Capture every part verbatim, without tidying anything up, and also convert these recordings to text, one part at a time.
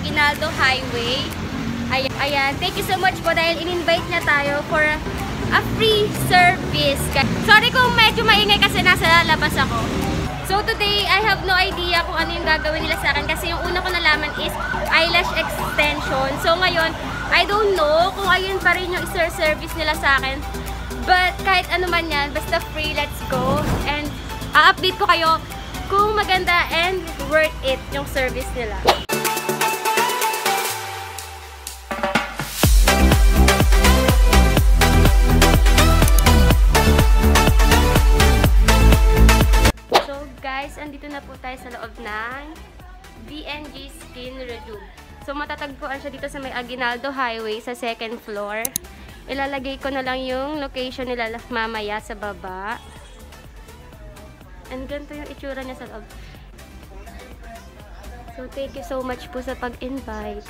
Aguinaldo Highway. Ayan, ayan. Thank you so much po dahil in-invite niya tayo for a free service. Sorry kung medyo maingay kasi nasa labas ako. So today, I have no idea kung ano yung gagawin nila sa akin kasi yung una ko nalaman is eyelash extension. So ngayon, I don't know kung ayun pa rin yung service nila sa akin. But kahit ano man yan, basta free, let's go. And a-update ko kayo kung maganda and worth it yung service nila. Guys, andito na po tayo sa loob ng B and G Skin Rejuve. So, matatagpuan siya dito sa may Aguinaldo Highway sa second floor. Ilalagay ko na lang yung location nila mamaya sa baba. And ganito yung itsura niya sa loob. So, thank you so much po sa pag-invite.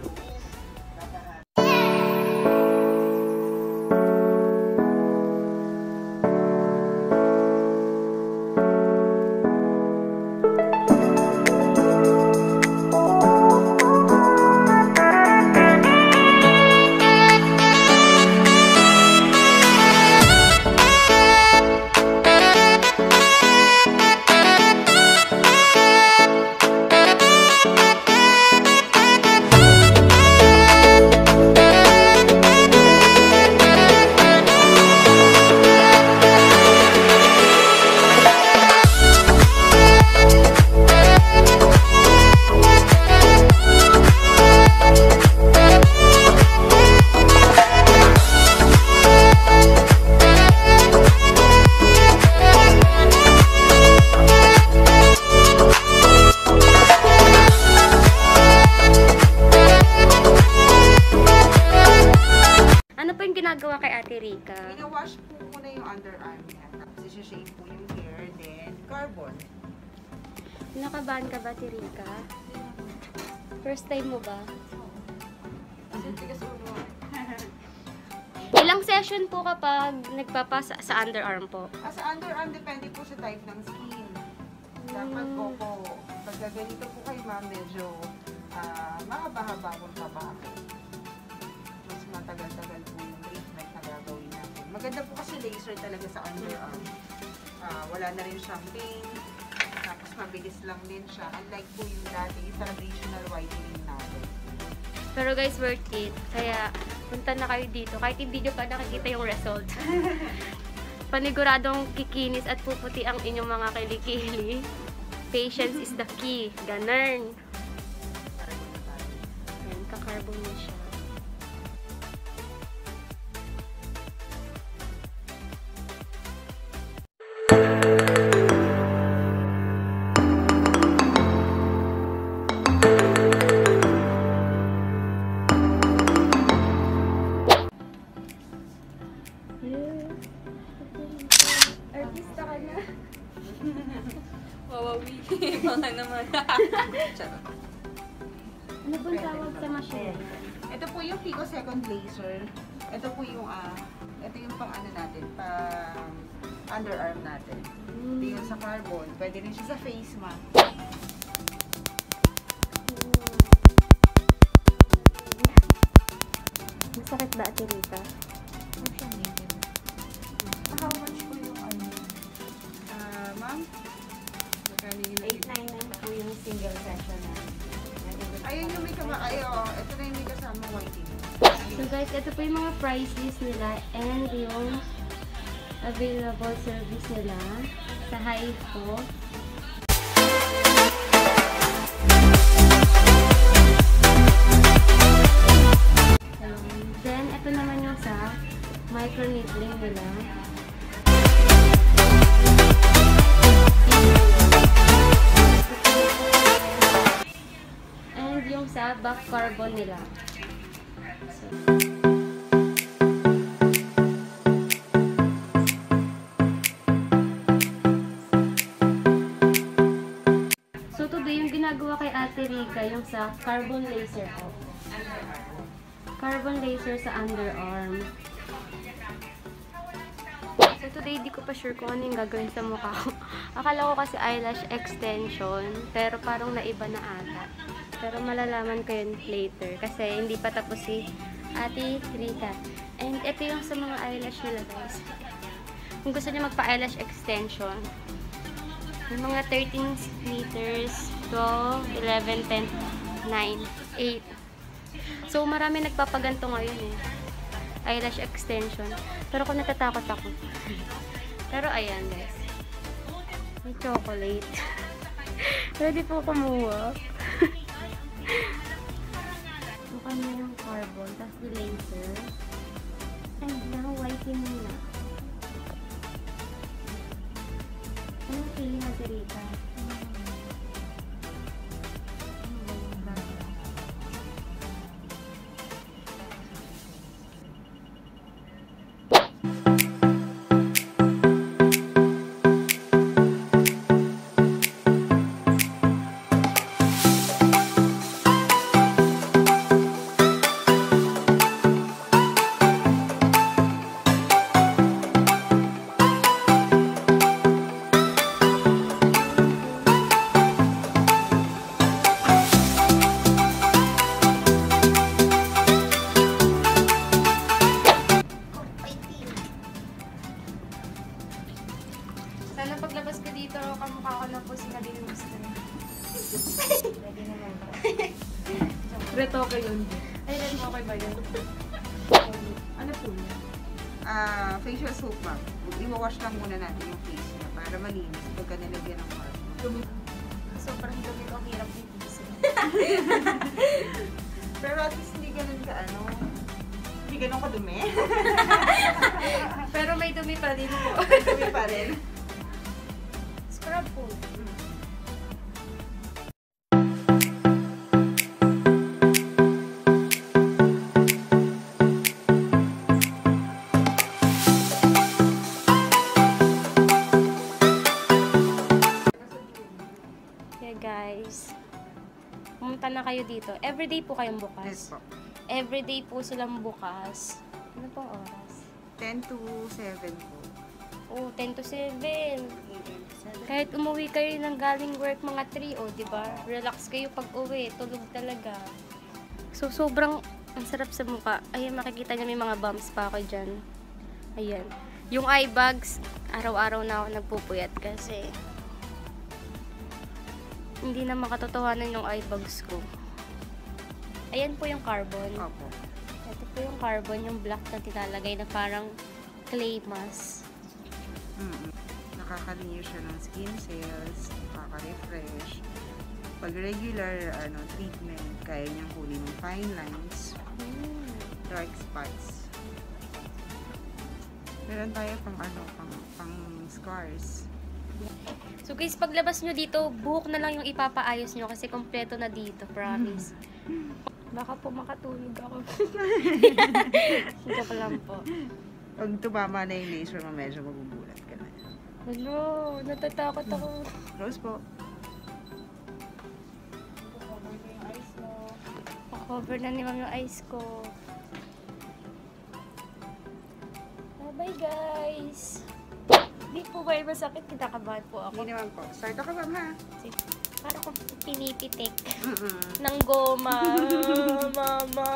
Ginagawa kay Ate Rica? Wina-wash po muna yung underarm niya. Tapos i-shape po yung hair, then carbon. Nakabahan ka ba, Ate Rica? First time mo ba? Ilang session po kapag nagpapasa sa underarm po? Ah, sa underarm, depende po sa type ng skin. Dapat po po, pag ganito po kayo ma'am, medyo uh, mahaba-haba kung trabaho. Mas matagal-tagal po yung treatment na gagawin natin. Maganda po kasi laser talaga sa underarm. Uh, wala na rin siyang pain. Tapos mabilis lang din siya. Unlike po yung dati, yung traditional whitening natin. Pero guys, worth it. Kaya punta na kayo dito. Kahit hindi nyo pa nakikita yung result. Paniguradong kikinis at puputi ang inyong mga kilikili. Patience is the key. Ganern. Ayan, kakarbon na siya. Artista ka na. Wawawi. Mga naman. Ano pong tawag sa machine? Ito po yung picosecond laser. Ito po yung, ah, uh, ito yung pang ano natin, pang underarm natin. Mm. Ito yung sa carbon. Pwede rin siya sa face mask. Masakit ba, Ate Rica? Ano siya medium? How much po yung ano? Ah, ma'am? eight ninety-nine po yung single session na. Ayun yung may kama, ay, oh, ito na yung may kasama whitening. So guys, ito po yung mga price list nila and yung available service nila sa Hive po. Um, then, ito naman yung sa micro-needling nila. And yung sa back carbon nila. So, so today yung ginagawa kay Ate Rica yung sa carbon laser po. Carbon laser sa underarm. So today di ko pa sure kung ano yung gagawin sa mukha ko. Akala ko kasi eyelash extension pero parang naiba na ata. Pero malalaman ko yun later. Kasi hindi pa tapos si Ate Rika. And ito yung sa mga eyelash nila, guys. Kung gusto niyo magpa-eyelash extension, yung mga thirteen liters, twelve, eleven, ten, nine, eight. So, marami nagpapaganto ngayon eh. Eyelash extension. Pero kung natatakot ako. Pero ayan, guys. May chocolate. Ready po kumuha. Bukan na yung carbon, tapos the laser. And now, whitening muna. Anong feeling na Rita? Sana paglabas ko dito, kamukha ko na po si Kalina Gusto. Pwede naman ba? Retoke yun. Ay, retoke ba yun? Ano po yun? Ah, facial soap, ma'am. I-wash lang muna natin yung face niya para malinis pagka nilagyan ng mark. Sobrang dumi ko, ang hirap dito. Pero at least hindi ganun ka ano. Hindi ganun kadumi. Pero may dumi pa din po. Dumi pa rin. Scrub po. Yeah, guys. Pumunta na kayo dito. Everyday po kayong Yes bukas. po. Everyday po silang bukas. Ano pong oras? ten to seven po. Oh, ten to seven. Kahit umuwi kayo ng galing work mga three, oh, di ba? Relax kayo pag uwi, tulog talaga. So, sobrang ang sarap sa mukha. Ayan, makikita niyo may mga bumps pa ako dyan. Ayan. Yung eye bags, araw-araw na ako nagpupuyat kasi hindi na makatotohanan yung eye bags ko. Ayan po yung carbon. Opo. Ito po yung carbon, yung black na tinalagay na parang clay mask. Mm-mm. Nakaka-renew siya ng skin cells, nakaka-refresh. Pag regular ano, treatment, kaya niyang kunin ng fine lines, Hmm. dark spots. Meron tayo pang ano, pang, pang scars. So guys, paglabas nyo dito, buhok na lang yung ipapaayos nyo kasi kompleto na dito, promise. Baka po makatulog ako. Joke lang po. Pag tumama na yung laser mo, medyo magugulat ka na. Hello, natatakot ako. Rose po. Cover na ni Ma'am yung eyes ko. Bye-bye guys! Hindi po ba yung masakit? Kinakabahan po ako. Hindi naman po. Start ako ma'am ha. Sige. Para kung pinipitik Mm-mm. ng goma. Mama!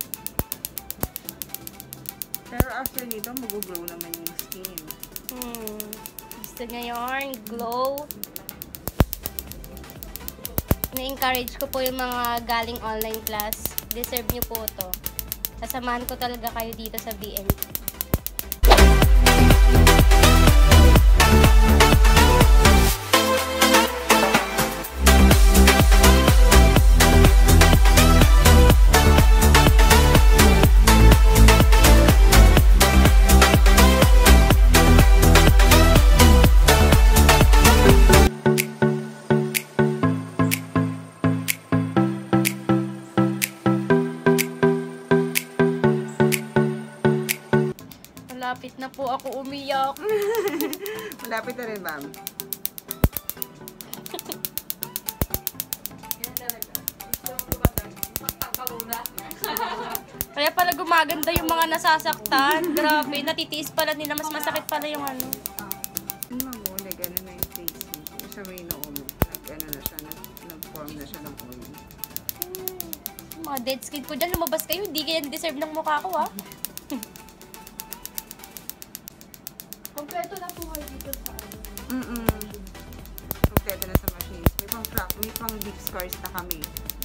Pero after nito, mag-grow naman yung skin. Hmm. Gusto niya yarn, glow. Na-encourage ko po yung mga galing online class. Deserve niyo po to. Kasamahan ko talaga kayo dito sa B N. Malapit na po ako umiyak. Malapit na rin ma'am. Kaya pala gumaganda yung mga nasasaktan. Grabe, natitiis pala nila. Mas masakit pala yung ano. Ano ma'am mo, nag-ano na yung face mo. Sa may noo mo. Nag-ano na siya, nag- nag-form na siya ng oil. mga dead skin ko dyan. Lumabas kayo. Hindi kayo deserve ng mukha ko, ha? Kompleto na po kayo dito sa ano. Mm-mm. Kompleto na sa machines. May pang frac, may pang deep scars na kami.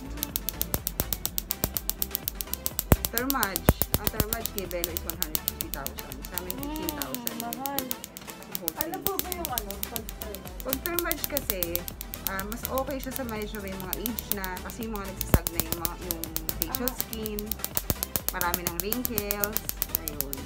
Thermage. Ang Thermage kay Bello is one hundred fifty thousand. Sa amin, fifteen thousand. Mahal. Ano po ba yung ano? Pag-thermage? Pag Thermage kasi, ah, mas okay siya sa medyo may mga age na kasi yung mga nagsasag na yung, mga, yung facial skin, marami ng wrinkles, ayun.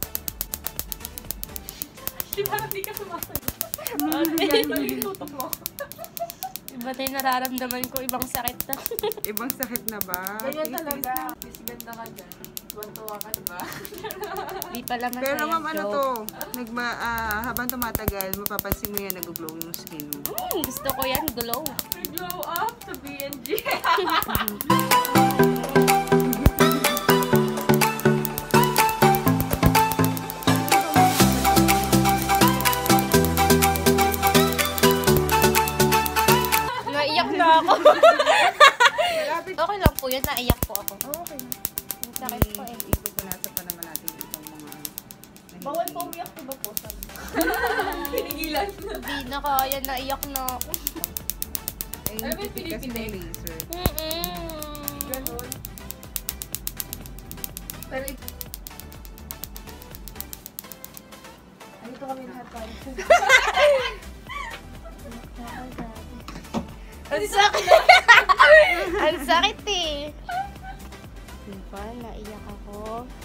Di ba hindi ka sumasagot? Tutok mo. Iba tayo nararamdaman ko. Ibang sakit na. Ibang sakit na ba? Ganyan Tiis-tiis talaga. na. Mas ganda ka dyan. Tuwan-tuwa ka, diba? Di pala masaya. Pero ma'am, ano joke. to, nagma, ah, habang tumatagal, mapapansin mo yan, nag-glow yung skin mo. Mm, gusto ko yan. Glow. Glow up to B N G. Naiyak na ako. Malapit. Okay lang po yun. Naiyak po ako. Okay. Ang sakit po eh. Ipupunasa pa naman natin itong mga... Bawal po umiyak, diba po? Pinigilan. Hindi na kaya. Naiyak na ako. Eh, Ano ba yung pipit kasi ng pinipitik? laser. Mm-mm. Ganon. Pero ito... Ay, ito kami lahat tayo. Ang sakit. Ang sakit eh. Diba? Naiyak ako.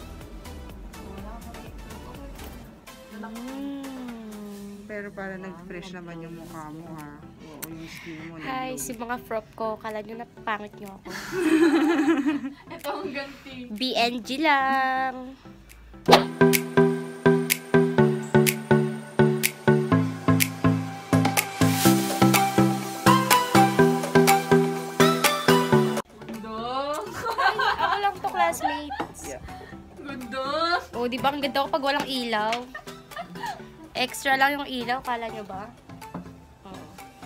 Mm. Pero para nag-fresh naman yung mukha mo ha. Oo, yung skin mo. Hi, nag-glow. si mga frop ko. Kala nyo na pangit nyo ako. Ito ang ganti. B N G lang. Gundo. Ako lang to, classmates. Yeah. Gundo. O, di ba ang ganda ko pag walang ilaw? Extra lang yung ilaw, kala nyo ba? Oh.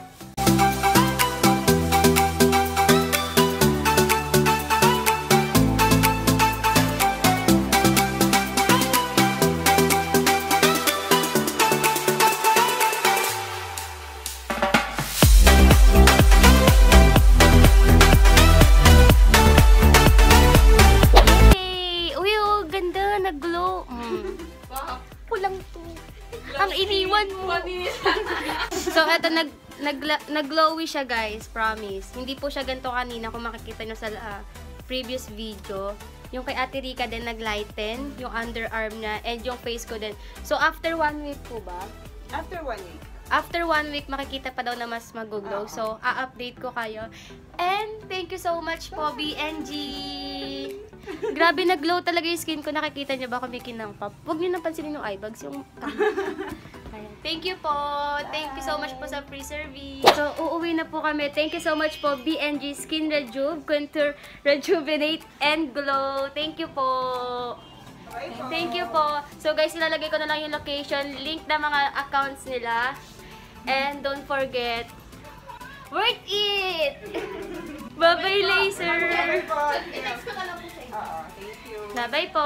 Yay! Uy, oh, ganda, nag-glow. Mm. Wow. Pulang to. Ang iniwan mo. So, eto, nag, nag, nag-glowy siya, guys. Promise. Hindi po siya ganito kanina kung makikita nyo sa ah, previous video. Yung kay Ate Rica din, nag-lighten. Yung underarm niya. And yung face ko din. So, after one week po ba? After one week. After one week, makikita pa daw na mas mag-glow. Oo. So, a-update ko kayo. And, thank you so much po, B N G! Grabe, nag-glow talaga yung skin ko. Nakikita niyo ba kumikinang pa? Huwag niyo napansinin yung eye bags. Yung... Ayan. Thank you po! Thank you so much po sa free service. So, uuwi na po kami. Thank you so much po, B N G Skin Rejuve, Contour, Rejuvenate, and Glow. Thank you po! Thank you po. So guys, ilalagay ko na lang yung location, link na mga accounts nila. And don't forget, worth it! Bye-bye, laser! I-text ko na lang po sa inyo. Oo, thank you. Bye-bye po!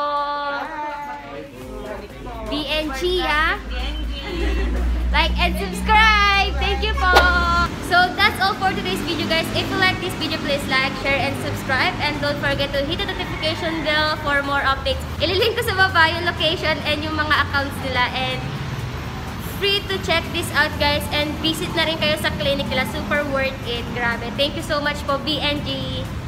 Bye. B N G, ha? Like and subscribe! Thank you po! So that's all for today's video, guys. If you like this video, please like, share, and subscribe. And don't forget to hit the notification bell for more updates. Ililink ko sa baba yung location and yung mga accounts nila. And free to check this out, guys. And visit na rin kayo sa clinic nila. Super worth it. Grabe. Thank you so much po, B N G.